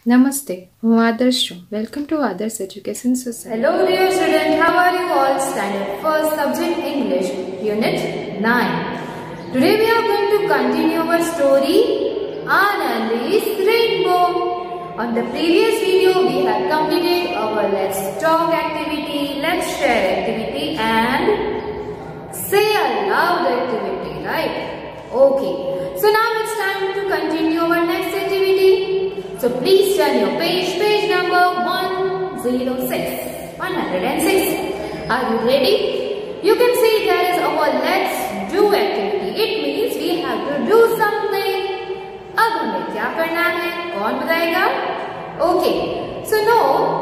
Namaste, હું આદર્શ છું. Welcome to Adarsh Education Society. Hello dear student, how are you all? Standard first subject English, Unit 9. Today we are going to continue our story Anandi's Rainbow. On the previous video we have completed our Let's Talk activity, Let's Share activity and Say Aloud activity, right? Okay, so now it's time to continue our next activity. So please turn your page number 106. 106. Are you ready? You can see there is our Let's Do activity. It means we have to do something. अब हमें क्या करना है? कौन बताएगा? Okay. So now,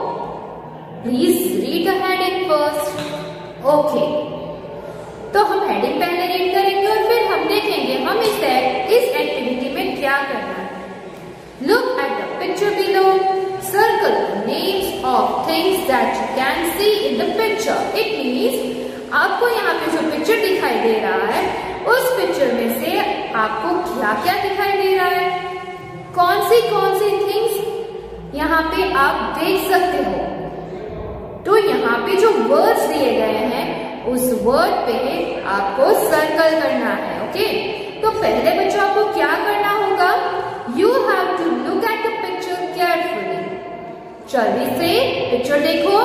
please read the heading first. Okay. तो हम heading पहले read करेंगे और फिर हम देखेंगे हम इस एक्टिविटी में क्या करना है. Look at the picture below. Circle the names of things that you can see in the picture. It means आपको यहाँ पे जो पिक्चर दिखाई दे रहा है उस पिक्चर में से आपको क्या क्या दिखाई दे रहा है, कौन सी थिंग्स यहाँ पे आप देख सकते हो. तो यहाँ पे जो वर्ड्स दिए गए हैं उस वर्ड पे आपको सर्कल करना है. ओके, तो पहले बच्चों आपको क्या करना होगा? You have to look at the picture carefully. जल्दी से पिक्चर देखो.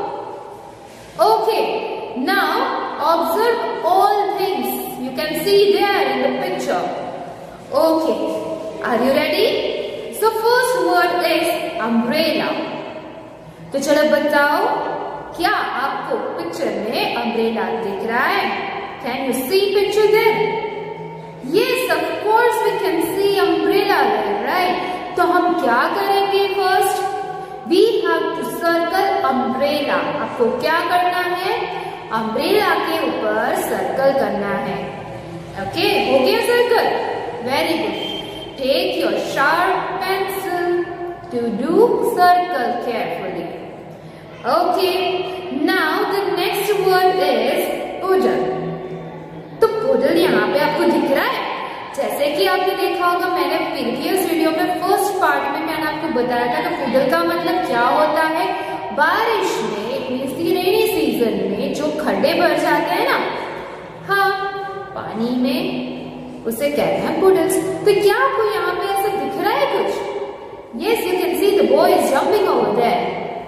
Okay, now observe all things you can see there in the picture. Okay, are you ready? So first word is umbrella. तो चलो बताओ, क्या आपको पिक्चर में umbrella दिख रहा है? Can you see picture there? Yes, of course we can see umbrella there, right? तो हम क्या करेंगे? First, we have to circle umbrella. आपको क्या करना है? umbrella के ऊपर सर्कल करना है. Okay, हो गया circle? Very good. Take your sharp pencil to do circle carefully. Okay, now the next word is puddle. तो पुडल यहाँ पे आपको दिख रहा है. जैसे कि आपने देखा होगा, मैंने प्रीवियस वीडियो में फर्स्ट पार्ट में मैंने आपको बताया था कि पुडल का मतलब क्या होता है. बारिश में, मींस की रेनी सीजन में जो खड्डे भर जाते हैं ना, हाँ, पानी में, उसे कहते हैं पुडल्स. तो क्या आपको यहाँ पे ऐसे दिख रहा है कुछ? Yes, you can see the boy is jumping over there.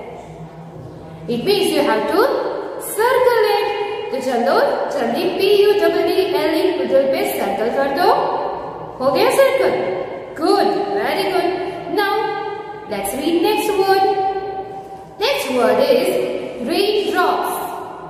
It means you have to circle it. तो चलो जल्दी PUDDLE पुडल पे सर्कल कर दो. हो गया circle? Good, very good. Now let's read next word. Next word is raindrops.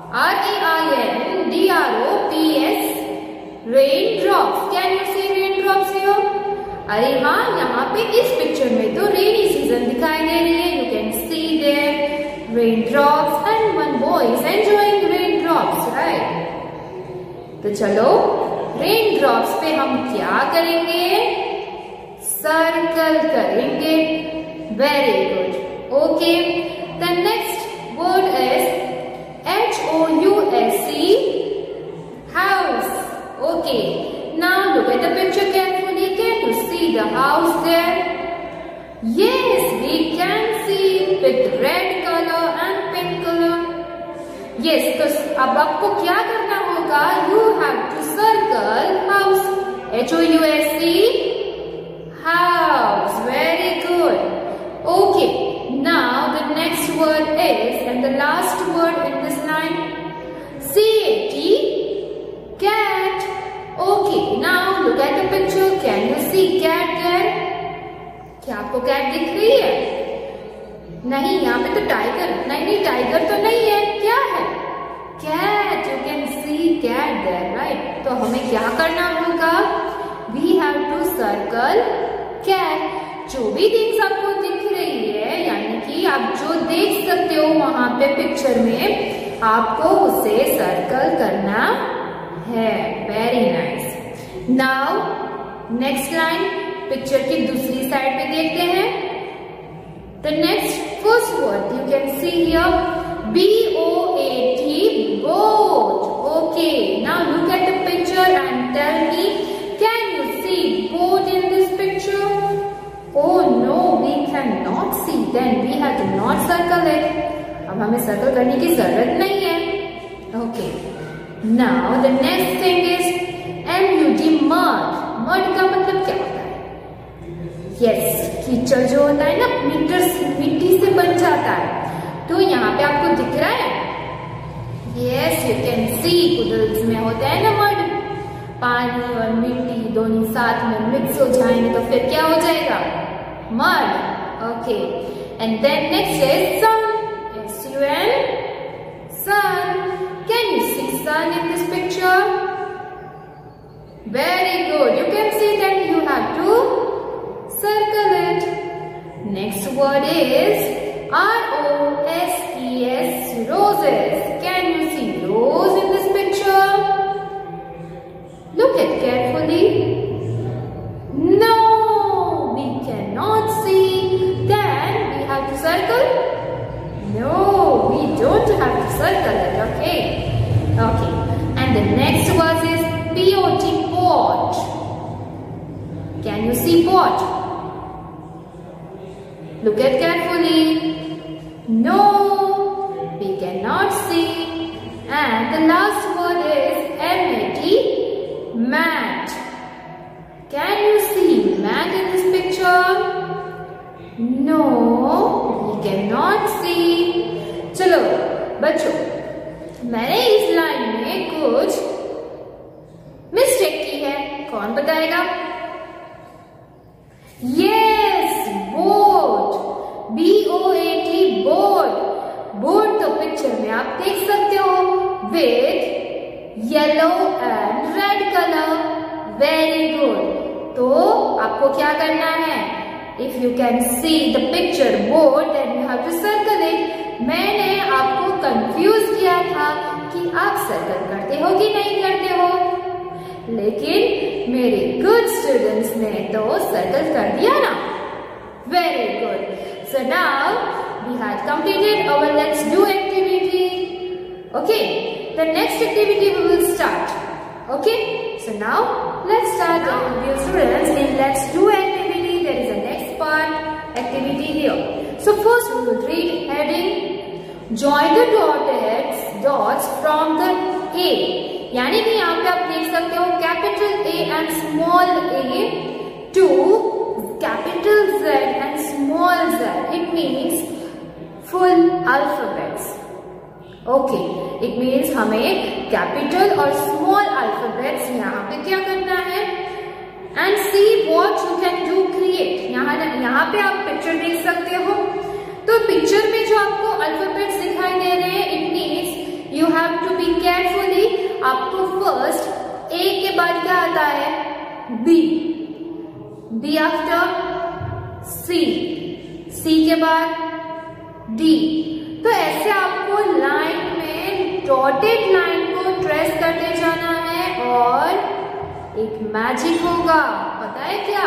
RAINDROPS. raindrops. Can you see raindrops here? अरे हाँ, यहाँ पे इस पिक्चर में तो रेनी सीजन दिखाई दे रही है. You can see there raindrops and one boy is enjoying raindrops, right? तो चलो raindrops पे हम क्या करेंगे? सर्कल करेंगे. Very good. Okay. The next word is HOUSE. house. Okay. Now look at the picture carefully. Can you see the house there? Yes, we can see with red color and pink color. Yes, तो अब आपको क्या करना होगा? You have to circle house. HOUSE. house. Very good. Okay. Now the next word is, and the last word in this line, CAT. cat. Okay. Now look at the picture. Can you see cat there? क्या आपको cat दिख रही है? नहीं, यहाँ पे तो tiger. नहीं, टाइगर तो नहीं है. क्या है? Cat. You can see cat there, right? तो हमें क्या करना होगा? We have to circle cat. जो भी थिंग्स आपको दिख रही है, यानी कि आप जो देख सकते हो वहां पे पिक्चर में, आपको उसे सर्कल करना है. Very nice. Now next line picture की दूसरी साइड पे देखते हैं. The next first word you can see here, BOAT, boat. Okay, now look at the picture and tell me, can you see boat in this picture? Oh no, we cannot circle it. अब हमें circle करने की जरूरत नहीं है. Okay. Now the next thing is mud, mud. Mud का मतलब क्या होता है? Yes, कीचड़ जो होता है ना मिट्टी से बन जाता है. तो यहाँ पे आपको दिख रहा है? Yes, you can see puddles में होता है ना mud. पानी और मिट्टी दोनों साथ में मिक्स हो जाएंगे तो फिर क्या हो जाएगा? Mud. Okay. And then next is sun. S-U-N. Sun. Can you see sun in this picture? Very good. You can see that you have to circle it. Next word is R-O-S-E-S, roses. Can you see rose in this picture? Look at carefully. No, we cannot see. Then we have to circle. No, we don't have to circle it. Okay. Okay. And the next word is P-O-T, pot. Can you see pot? Look at carefully. No, we cannot see. And the last word is M-A-T, mat. Can you see mat in this picture? No, we cannot see. चलो बच्चों, मैंने इस line में कुछ mistake की है. कौन बताएगा? Yes, boat. B-O-A-T, boat. Boat तो पिक्चर में आप देख सकते हो with yellow and red colour. Very good. तो आपको क्या करना है? If you can see the picture boat then you have to circle it. मैंने आपको कंफ्यूज किया था कि आप सर्कल करते हो कि नहीं करते हो, लेकिन मेरे गुड स्टूडेंट्स ने तो सर्कल कर दिया ना. Very good. So now we had completed our let's do activity. Okay, the next activity we will start. Okay, so now let's start. Now, dear students, in let's do activity there is a next part activity here. So first we will read heading. Join the dots from the A. यानी कि यहाँ पे आप देख सकते हो capital A and small a to capital Z and small z. It means full alphabets. Okay, it means हमें capital और स्मॉल अल्फाबेट्स यहाँ पे क्या करना है. And see what you can do create. यहाँ पे आप पिक्चर देख सकते हो. तो पिक्चर में जो आपको अल्फाबेट्स दिखाई दे रहे हैं, it means you have to be carefully. आपको फर्स्ट ए के बाद क्या आता है? B. B after C. C के बाद डी. तो ऐसे आपको लाइन में डॉटेड लाइन को ट्रेस करते जाना है और एक मैजिक होगा. पता है क्या?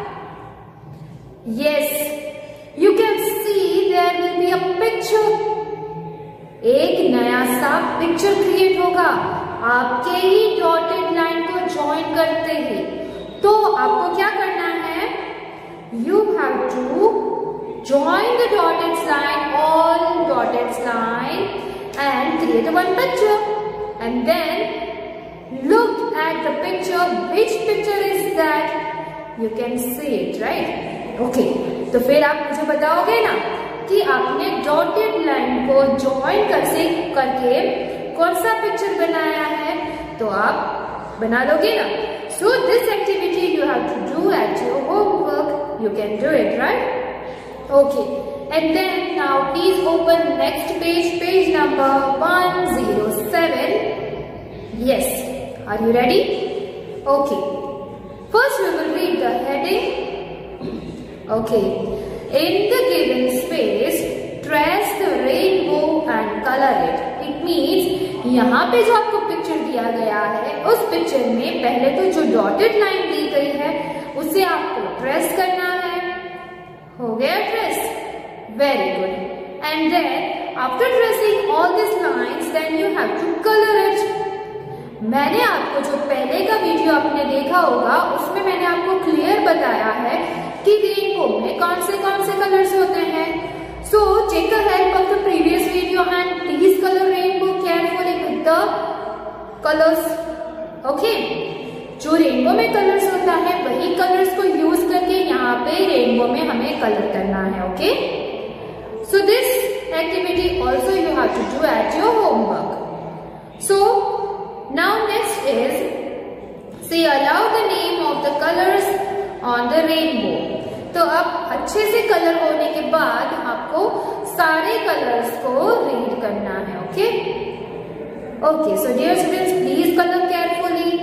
Yes, you can see there will be a picture. एक नया सा पिक्चर क्रिएट होगा आपके ही डॉटेड लाइन को ज्वाइन करते ही. तो आपको क्या करना है? यू हैव टू join the dotted line, all dotted line, and create one picture. And then look at the picture. Which picture is that? You can see it, right? Okay. तो फिर आप मुझे बताओगे ना कि आपने dotted line को join करके कौन सा पिक्चर बनाया है. तो आप बना लोगे ना. So this activity you have to do at your homework. You can do it, right? Okay, and then now please open next page, page number 107. Yes, are you ready? Okay, first we will read the heading. Okay, in the given space, trace the rainbow and color it. It means यहाँ पे जो आपको picture दिया गया है, उस picture में पहले तो जो डॉटेड लाइन दी गई है उसे आपको ट्रेस करना है. हो गया trace. Very good. And then after tracing all this lines then you have to colour it. मैंने आपको जो पहले का वीडियो आपने देखा होगा उसमें मैंने आपको क्लियर बताया है कि रेनबो में कौन से कलर्स होते हैं. So take a help of the previous video and please color rainbow carefully with the colors. Okay? जो रेनबो में कलर्स होता है वही कलर्स को यूज करके यहाँ पे रेनबो में हमें कलर करना है. Okay? So this activity also you have to do at your homework. So now next is say aloud the name of the colors on the rainbow. तो अब अच्छे से कलर होने के बाद आपको सारे कलर्स को रीड करना है. Okay? Okay, so dear students, please color carefully.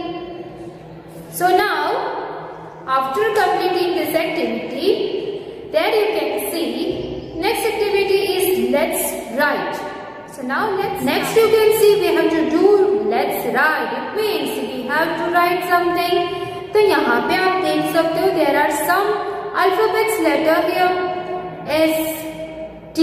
So now, after completing this activity, there you can see, next activity is let's write. So now next you can see we have to do let's write. It means we have to write something. तो यहाँ पे आप देख सकते हो there are some alphabets letter here, S, T,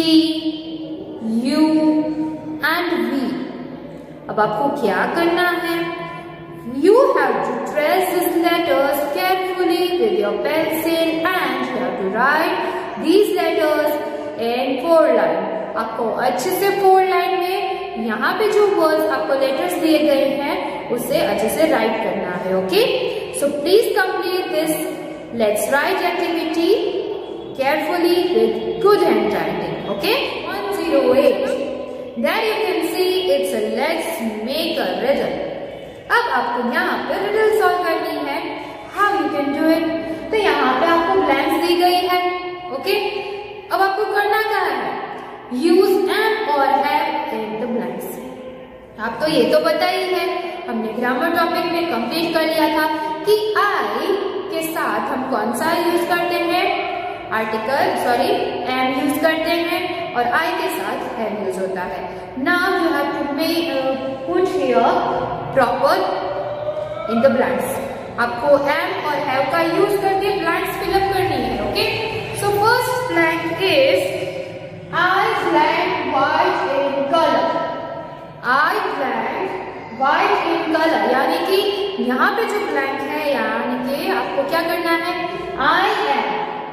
U and V. अब आपको क्या करना है? You have to trace these letters carefully with your pencil and you have to write these letters in 4 lines. आपको अच्छे से 4 लाइन में यहाँ पे जो वर्ड्स आपको लेटर्स दिए गए हैं उसे अच्छे से राइट करना है. Okay? So please complete this let's write activity carefully with good handwriting. Okay? 108. There you can see it's a let's make a riddle. अब आपको यहाँ पे riddle solve करनी है. How you can do it? तो यहाँ पे आपको blanks दी गई है. Okay? अब आपको करना क्या है? Use am or have in the blanks. आपको ये तो पता ही है, हमने ग्रामर टॉपिक में कंप्लीट कर लिया था कि आई के साथ हम कौन सा यूज करते हैं? आर्टिकल एम यूज करते हैं और आई के साथ एम यूज होता है. Now you have to put here proper in the blanks. आपको एम और हैव का यूज करके ब्लैंक्स फिलअप करनी है. ओके? So first blank is I blank white in colour. I blank white in colour, यानी कि यहाँ पे जो ब्लैंक है यानी कि आपको क्या करना है? I am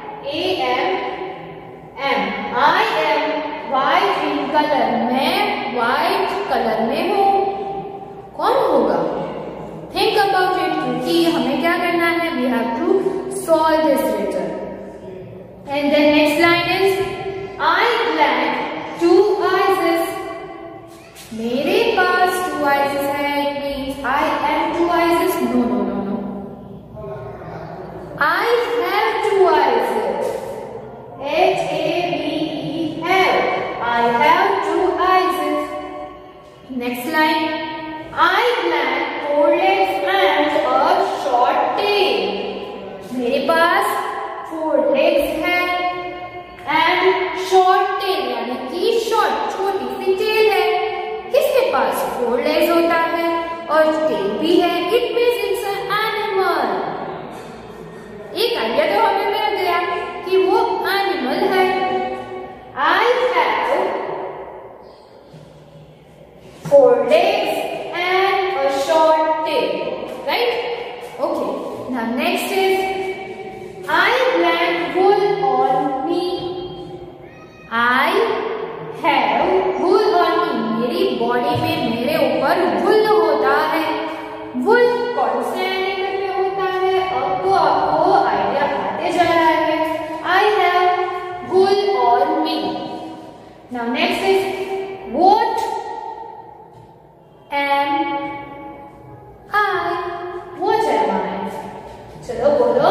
I am white in colour. मैं व्हाइट कलर में हूँ. कौन होगा? थिंक अबाउट इट, क्योंकि हमें क्या करना है? We have to solve this riddle. And then next line is I blank 2 eyes. मेरे पास 2 आइज है. It means I am 2 eyes. No no no no. I have 2 eyes. HAVE have. I have 2 eyes. Next line. I blank 4 legs and a short tail. मेरे पास 4 legs है and short tail, यानी कि short छोटी सी tail है. किसके पास 4 legs होता है और tail भी है? It means it's an animal. एक आइडिया तो हमें मिल गया कि वो एनिमल है. I have 4 legs and a short tail. Right? Okay. Now next is I blank wool on me. I have wool on me. मेरी बॉडी में मेरे ऊपर wool होता है. wool कौन से एनिमल में होता है? आपको आइडिया आते जा रहा है. I have wool on me. Now next is what am I? What am I? चलो बोलो.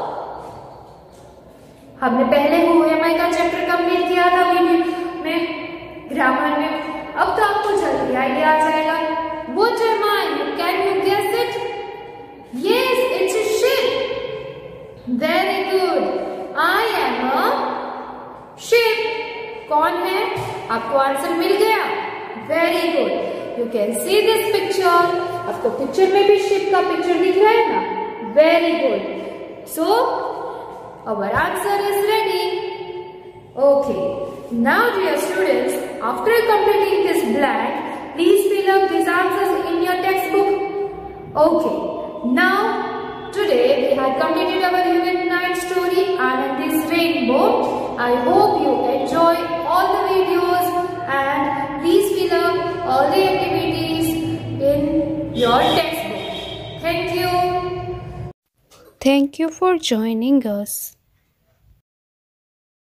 हमने पहले OMI का चैप्टर कंप्लीट किया था वीडियो में, ग्रामर में. अब तो आपको जल्दी आइडिया आ जाएगा. What am I? Can you guess it? Yes, it's a ship. Very good. I am a ship. कौन है? आपको आंसर मिल गया. Very good. You can see this picture. आपको पिक्चर में भी शिप का पिक्चर दिख रहा है ना? Very good. So our answer is ready. Okay. Now dear students, after completing this blank, please fill up these answers in your textbook. Okay. Now today we have completed our unit 9 story Anand is Rainbow. I hope you enjoy all the videos your textbook. Thank you. Thank you for joining us.